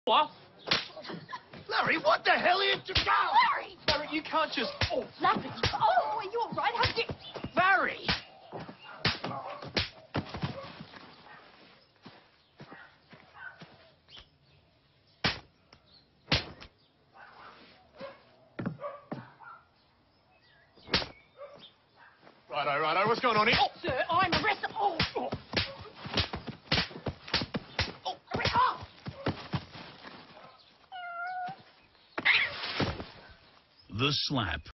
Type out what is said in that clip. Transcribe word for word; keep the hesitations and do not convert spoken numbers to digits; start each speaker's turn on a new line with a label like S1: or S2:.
S1: What?
S2: Larry, what the hell are you doing?
S1: Larry! Larry, you can't just... Oh,
S3: Larry! Oh, are you all right? How did...
S1: Larry! Righto, righto, what's going on here?
S3: Oh, sir, I'm arrested. Oh! Oh! Oh! Arrest... Oh!
S4: The Slap.